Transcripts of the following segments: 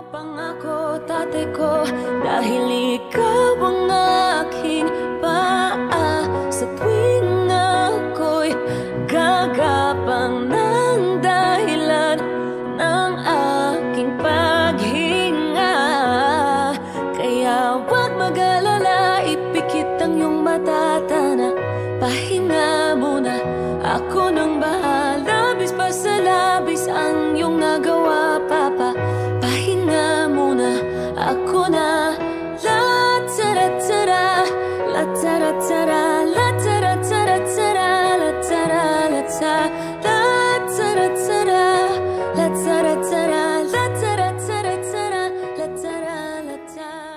Pangako tatay ko, dahil ikaw ang aking paa. Sa tuwing ako'y gagapang ng dahilan ng aking paghinga. Kaya huwag mag-alala, ipikit ang iyong matatana. Pahinga muna, ako nang bahala. Labis pa sa labis ang iyong nagawa, Papa. Pahinga muna, ako na. La tara tara, la tara tara, la tara tara tara, la tara la tara, la tara tara, la tara tara, la tara tara tara, la tara la tara.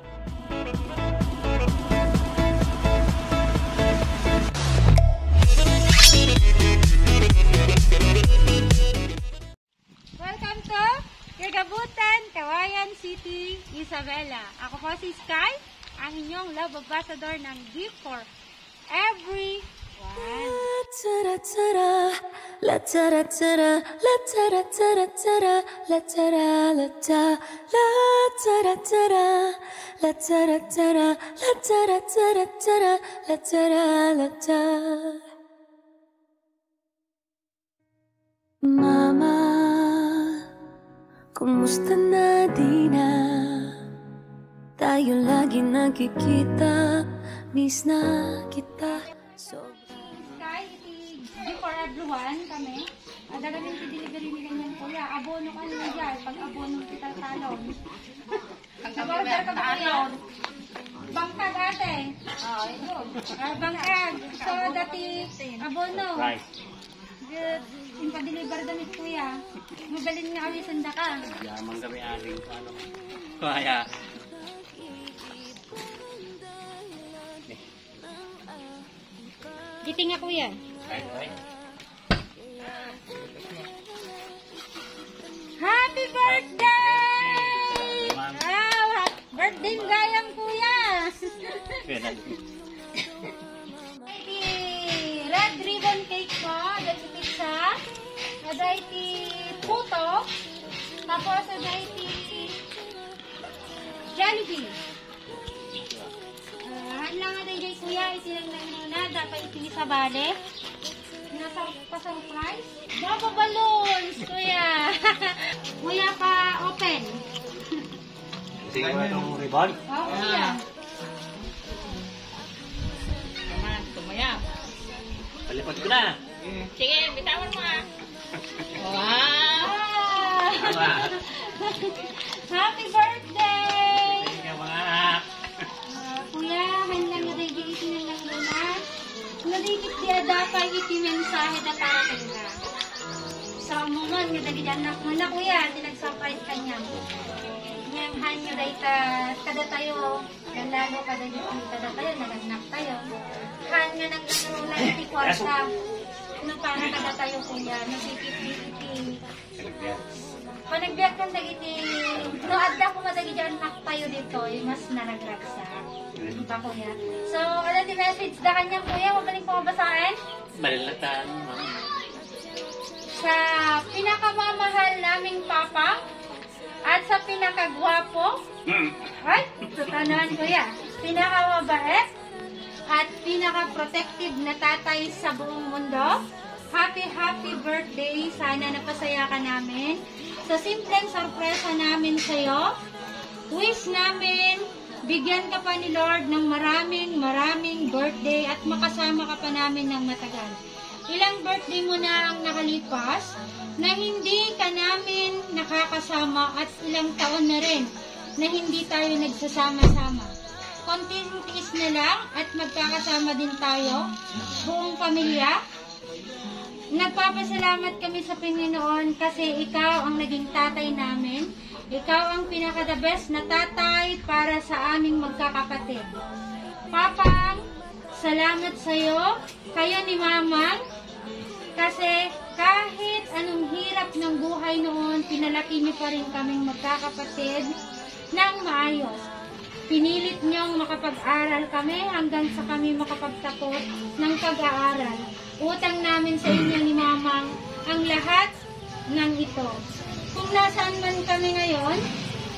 Welcome to Kagabutan, Kawayan City, Isabela. Ako po si Sky, ang inyong love ambassador ng Gift for Everyone. La tara tara, la tara tara, la tara tara tara, la tara la tara, la tara tara, la tara tara, la tara tara tara, la tara la tara. Mama, kumusta na di na? Tayo lagi nagkikita, miss na kita. Sky, iti Gift for Everyone kami. Adagamin si delivery ni ganyan kuya. Abono ka nila dyan. Pag abono kita talon. Pag-order ka ba kuya? Bangkag ate. Bangkag. So, dati abono. Right. Yung pa-deliver damit kuya. Magaling nga kami sanda ka. Yamang kami aling ko ano. Kaya. Giti nga kuya. Happy birthday! Wow! Birthday gayang kuya! Red ribbon cake ko, dati pizza, dati puto, tapos dati Jollibee. Lang natin dyan kuya, isilang lang muna, dapat itingi sa bale. Nasa pa-surprise. Baba balloons, kuya. Kuya pa open. Sige mo itong ribbon? Oo, kuya. Naman, tumaya. Palipad ko na. Sige, bitawan mo ah. Wow! Happy birthday! Sige mga. Kuya, handang nadaygiisin ng lang muna. Nadikit dia dapat iti mensahe na para kanila. Sa umungan, nadagidyanak mo na kuya, tinag-surprise kanya. Ngayang hanyo dahi kada tayo, lalo kada dito kada tayo, nagagnak tayo. Han nga naglalula iti kwarta. No, para kada tayo kuya, nasikip-iti. Panagbiyak kang dagiti, no, adda ko madagidyanak tayo dito, yung mas naragragsa. Pa kuya. So, ano di message da kanya kuya? Magaling po mabasahin? Balilatan. Sa pinakamamahal naming papa at sa pinakagwapo ay, tutanan kuya. Pinakamabait at pinaka-protective na tatay sa buong mundo. Happy birthday. Sana napasaya ka namin. Sa simpleng sorpresa namin sa'yo, wish namin bigyan ka pa ni Lord ng maraming birthday at makasama ka pa namin ng matagal. Ilang birthday mo na ang nakalipas na hindi ka namin nakakasama at ilang taon na rin na hindi tayo nagsasama-sama. Konting tiis na lang at magkakasama din tayo, buong pamilya. Nagpapasalamat kami sa Panginoon kasi ikaw ang naging tatay namin. Ikaw ang pinaka-the best na tatay para sa aming magkakapatid. Papang, salamat sa iyo, kayo ni Mamang, kasi kahit anong hirap ng buhay noon, pinalaki niyo pa rin kaming magkakapatid ng maayos. Pinilit niyong makapag-aral kami hanggang sa kami makapagtapos ng pag-aaral. Utang namin sa inyo ni Mamang ang lahat ng ito. Kung nasaan man kami ngayon,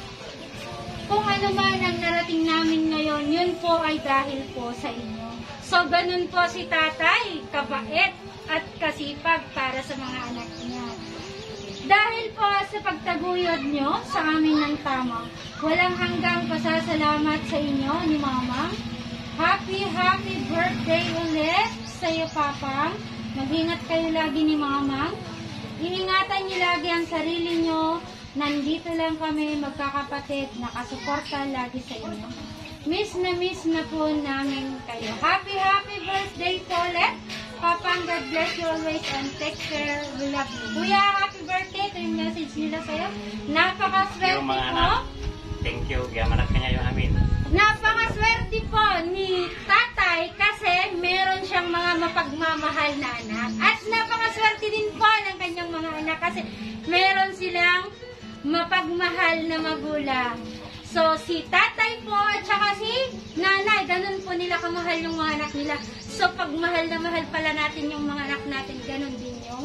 ano man ang narating namin ngayon, yun po ay dahil po sa inyo. So, ganun po si tatay, kabait at kasipag para sa mga anak niya. Dahil po sa pagtaguyod nyo sa amin ng tama, walang hanggang pasasalamat sa inyo ni Mama. Happy birthday ulit sa iyo, Papa. Mag-ingat kayo lagi ni Mama. Iingatan niyo lagi ang sarili nyo. Nandito lang kami magkakapatid, nakasuporta lagi sa inyo. Miss na po namin kayo. Happy birthday po ulit. Papa, God bless you always and take care. We love you. Kuya, happy birthday. Ito yung message nila sa'yo. Napakaswerte po. Thank you. Giyamanat ka niya yung amin. Napakaswerte po ni tatay kasi meron siyang mga mapagmamahal na anak. At napakaswerte din po ng kanyang mga anak kasi meron silang mapagmahal na magulang. So, si tatay po at saka si nanay, ganun po nila kamahal yung mga anak nila. So, pag mahal na mahal pala natin yung mga anak natin, ganun din yung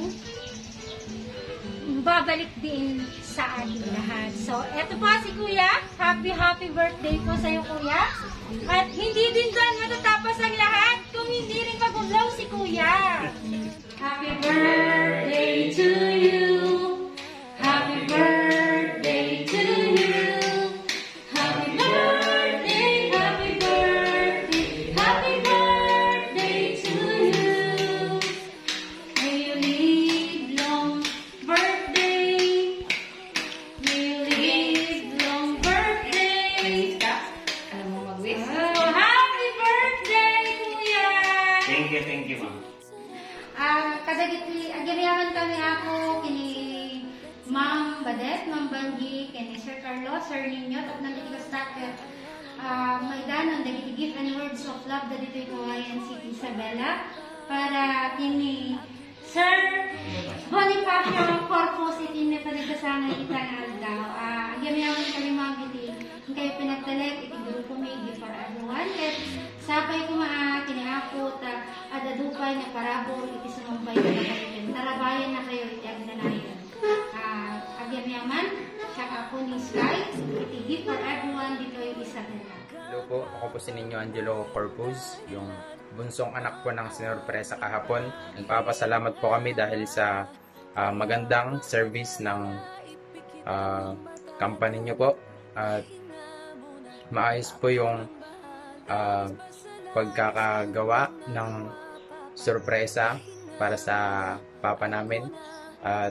babalik din sa ating lahat. So, eto po si Kuya. Happy birthday po sa iyo, Kuya. At hindi din doon matatapos ang lahat kung hindi rin mag-blow si Kuya. Happy birthday to you. Happy birthday to you. Happy birthday, happy birthday, happy birthday to you. May you live long birthday. May you live long birthday. Alam mo mag-wish? Oh, happy birthday, Kuya! Thank you, ma'am. Kadagiti, agiriyaman kami ako kini Ma'am Badet, Ma'am Banggi, kini Sir Carlos, Sir Ninyo, at nandito ka starter. May danon, dagiti gift and words of love na dito yung Kawayan City, Isabela, para kini Sir Bonifacio Corpus, itini panagkasangan kita na daw. Agiriyaman kami mga biti, kayo pinagtalit, itiguro ko may gift for everyone. Sapay ko kini ako, adadupay na parabol, iti sunumpay na kayo. Tarabayan na kayo, iti agnanayan. Agyaman, tsaka ako ni Sky, iti gift for everyone, dito yung isa nila. Hello po, ako po si Ninyo Angelo Corpus, yung bunsong anak po ng sinurpresa kahapon. Nagpapasalamat po kami dahil sa magandang service ng company nyo po. At maayos po yung pagkakagawa ng sorpresa para sa papa namin. At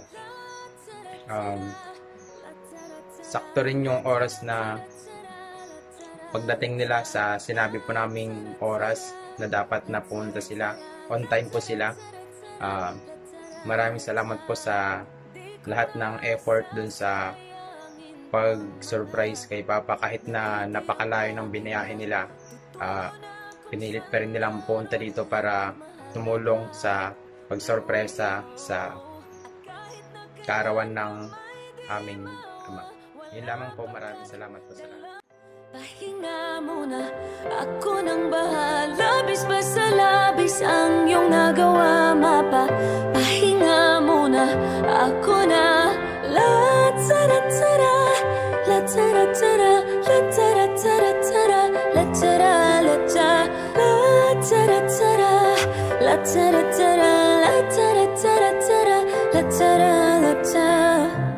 sakto rin yung oras na pagdating nila sa sinabi po naming oras na dapat na pumunta sila. On time po sila. Maraming salamat po sa lahat ng effort dun sa pag-surprise kay Papa. Kahit na napakalayo ng binayahin nila, pinilit pa rin nilang pumunta dito para tumulong sa pag-surpresa sa kaarawan ng aming ama. Yun lamang po, maraming salamat po sa lahat. Pahinga muna, ako nang bahala. Labis ba sa labis ang iyong nagawa, mapa? Pahinga muna, ako na. La-tsara-tsara, la-tsara-tsara, la-tsara-tsara-tsara, la-tsara-la-tsara, la-tsara-tsara, la-tsara-tsara, la-tsara-tsara-tsara, la-tsara-la-tsara.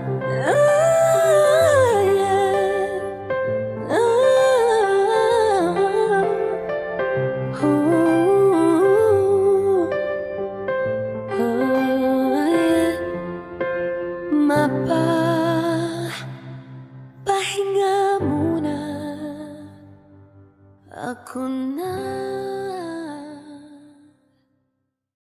Mapa, pahinga muna, ako na.